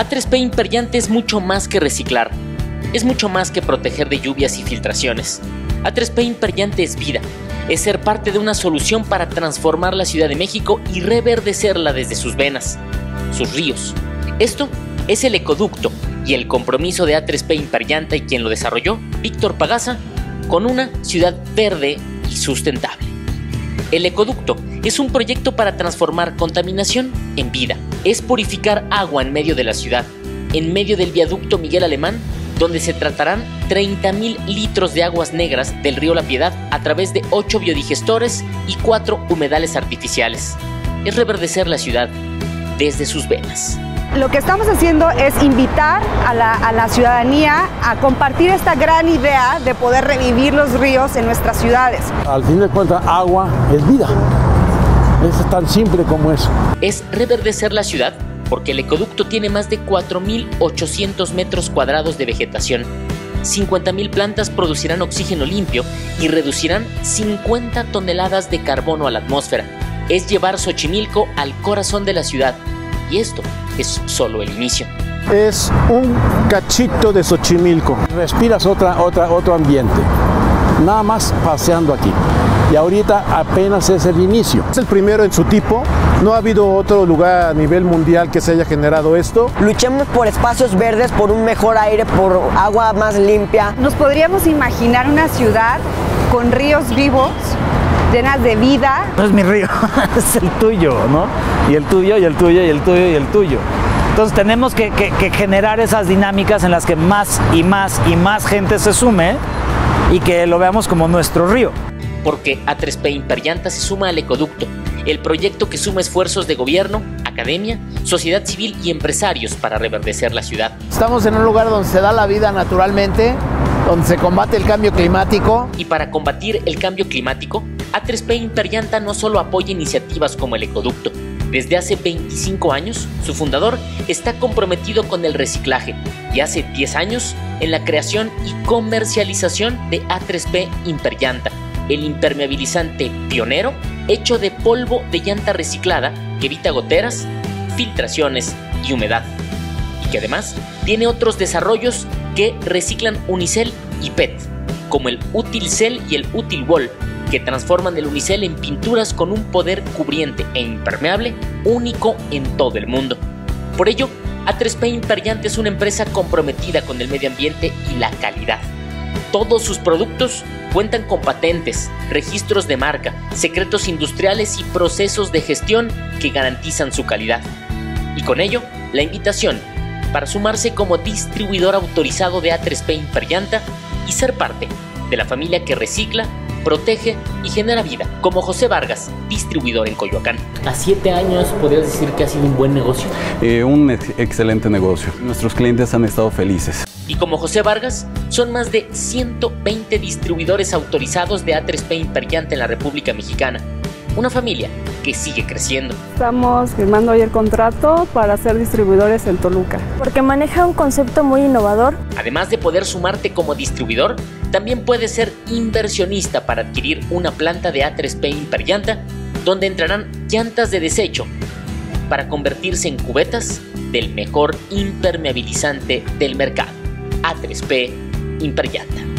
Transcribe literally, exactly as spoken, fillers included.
A tres P Imperllante es mucho más que reciclar, es mucho más que proteger de lluvias y filtraciones. A tres P Imperllante es vida, es ser parte de una solución para transformar la Ciudad de México y reverdecerla desde sus venas, sus ríos. Esto es el ecoducto y el compromiso de A tres P Imperllante y quien lo desarrolló, Víctor Pagaza, con una ciudad verde y sustentable. El ecoducto es un proyecto para transformar contaminación en vida. Es purificar agua en medio de la ciudad, en medio del viaducto Miguel Alemán, donde se tratarán treinta mil litros de aguas negras del río La Piedad a través de ocho biodigestores y cuatro humedales artificiales. Es reverdecer la ciudad desde sus venas. Lo que estamos haciendo es invitar a la, a la ciudadanía a compartir esta gran idea de poder revivir los ríos en nuestras ciudades. Al fin de cuentas, agua es vida. Es tan simple como eso. Es reverdecer la ciudad porque el ecoducto tiene más de cuatro mil ochocientos metros cuadrados de vegetación. cincuenta mil plantas producirán oxígeno limpio y reducirán cincuenta toneladas de carbono a la atmósfera. Es llevar Xochimilco al corazón de la ciudad. Y esto es solo el inicio. Es un cachito de Xochimilco. Respiras otra, otra, otro ambiente. Nada más paseando aquí. Y ahorita apenas es el inicio. Es el primero en su tipo. No ha habido otro lugar a nivel mundial que se haya generado esto. Luchemos por espacios verdes, por un mejor aire, por agua más limpia. Nos podríamos imaginar una ciudad con ríos vivos, llenas de vida. No es mi río, es el tuyo, ¿no? Y el tuyo, y el tuyo, y el tuyo, y el tuyo. Entonces tenemos que, que, que generar esas dinámicas en las que más y más y más gente se sume y que lo veamos como nuestro río. Porque A tres P Imperllante se suma al ecoducto, el proyecto que suma esfuerzos de gobierno, academia, sociedad civil y empresarios para reverdecer la ciudad. Estamos en un lugar donde se da la vida naturalmente, donde se combate el cambio climático. Y para combatir el cambio climático, A tres P Imperllante no solo apoya iniciativas como el ecoducto. Desde hace veinticinco años, su fundador está comprometido con el reciclaje y hace diez años en la creación y comercialización de A tres P Imperllante, el impermeabilizante pionero hecho de polvo de llanta reciclada que evita goteras, filtraciones y humedad. Y que además tiene otros desarrollos que reciclan unicel y P E T, como el Utilcel y el Utilwall, que transforman el unicel en pinturas con un poder cubriente e impermeable único en todo el mundo. Por ello, A tres P Imperllante es una empresa comprometida con el medio ambiente y la calidad. Todos sus productos cuentan con patentes, registros de marca, secretos industriales y procesos de gestión que garantizan su calidad. Y con ello, la invitación para sumarse como distribuidor autorizado de A tres P Imperllante y ser parte de la familia que recicla, protege y genera vida, como José Vargas, distribuidor en Coyoacán. A siete años, ¿podrías decir que ha sido un buen negocio? Eh, un ex excelente negocio. Nuestros clientes han estado felices. Y como José Vargas, son más de ciento veinte distribuidores autorizados de A tres P Imperllante en la República Mexicana. Una familia que sigue creciendo. Estamos firmando hoy el contrato para ser distribuidores en Toluca. Porque maneja un concepto muy innovador. Además de poder sumarte como distribuidor, también puedes ser inversionista para adquirir una planta de A tres P Imperllante, donde entrarán llantas de desecho para convertirse en cubetas del mejor impermeabilizante del mercado. A tres P Imperllante.